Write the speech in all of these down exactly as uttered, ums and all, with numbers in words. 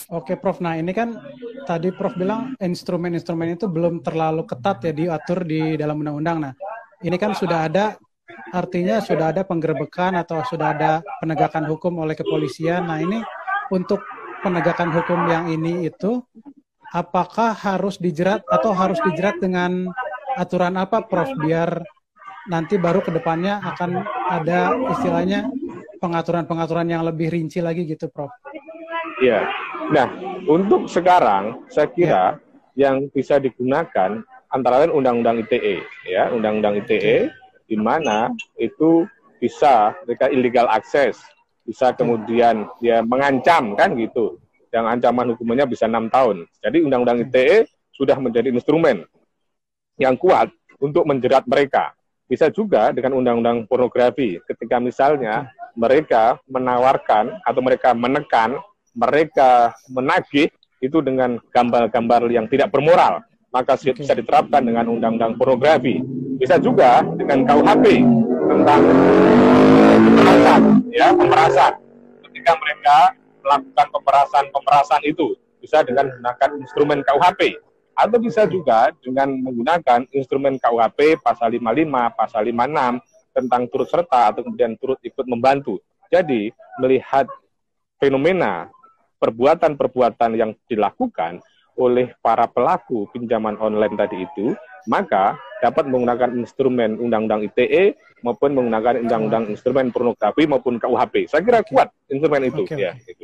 Oke, Prof. Nah, ini kan tadi Prof bilang instrumen-instrumen itu belum terlalu ketat ya diatur di dalam undang-undang. Nah, ini kan sudah ada, artinya sudah ada penggerbekan atau sudah ada penegakan hukum oleh kepolisian. Nah, ini untuk penegakan hukum yang ini itu, apakah harus dijerat atau harus dijerat dengan aturan apa, Prof? Biar nanti baru ke depannya akan ada istilahnya pengaturan-pengaturan yang lebih rinci lagi gitu, Prof. Iya. Nah, untuk sekarang saya kira Ya. yang bisa digunakan antara lain Undang-Undang I T E, ya, Undang-Undang I T E, Oke. di mana itu bisa mereka illegal access, bisa Betul. kemudian dia mengancam kan gitu, yang ancaman hukumannya bisa enam tahun. Jadi Undang-Undang Oke. I T E sudah menjadi instrumen yang kuat untuk menjerat mereka. Bisa juga dengan undang-undang pornografi, ketika misalnya Oke. mereka menawarkan atau mereka menekan, mereka menagih itu dengan gambar-gambar yang tidak bermoral, maka bisa Oke. diterapkan dengan undang-undang pornografi. Bisa juga dengan K U H P tentang pemerasan, ya pemerasan. Ketika mereka melakukan pemerasan-pemerasan itu bisa dengan menggunakan instrumen K U H P. Atau bisa Oke. juga dengan menggunakan instrumen K U H P pasal lima puluh lima, pasal lima puluh enam tentang turut serta atau kemudian turut ikut membantu. Jadi melihat fenomena perbuatan-perbuatan yang dilakukan oleh para pelaku pinjaman online tadi itu, maka dapat menggunakan instrumen Undang-Undang I T E maupun menggunakan Undang-Undang K U H P. instrumen pornografi maupun K U H P. Saya kira Oke. kuat instrumen itu. Oke, Ya, oke. itu.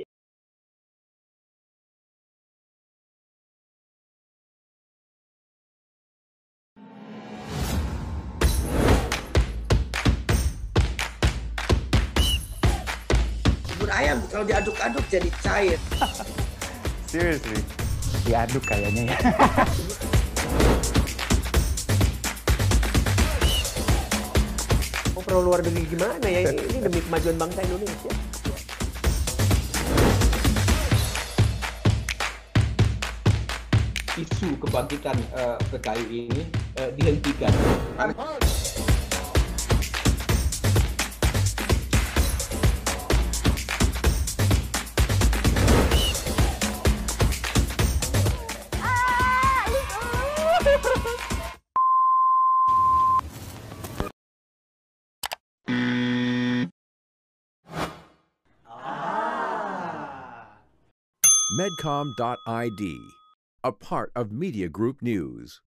Bubur ayam kalau diaduk-aduk jadi cair. Seriously, diaduk kayaknya ya. Mau perlu luar negeri gimana ya? Ini demi kemajuan bangsa Indonesia. Isu kebangkitan uh, P K I ini uh, dihentikan. Medcom dot I D, a part of Media Group News.